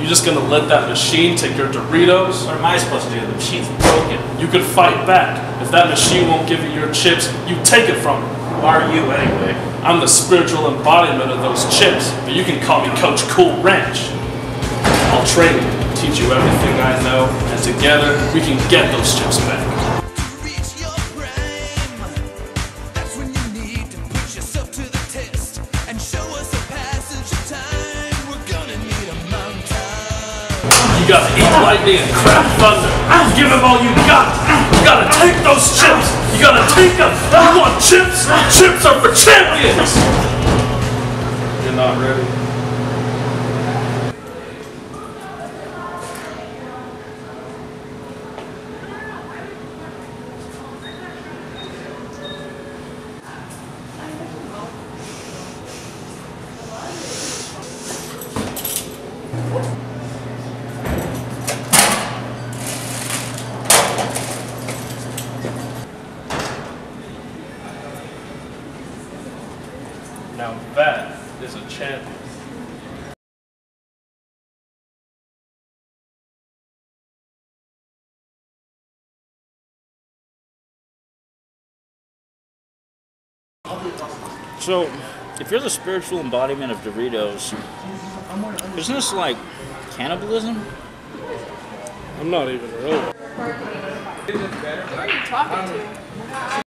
just gonna let that machine take your Dorritos? What am I supposed to do? The machine's broken. You could fight back. If that machine won't give you your chips, you take it from it. Who are you anyway? I'm the spiritual embodiment of those chips, but you can call me Coach Cool Ranch. I'll train you, teach you everything I know, and together we can get those chips back. You gotta eat lightning and crap thunder. Give him all you got. You gotta take those chips. You gotta take them. You want chips? Chips are for champions. You're not ready. Now that is a champion. So, if you're the spiritual embodiment of Dorritos, isn't this like cannibalism? I'm not even real. Who are you talking to?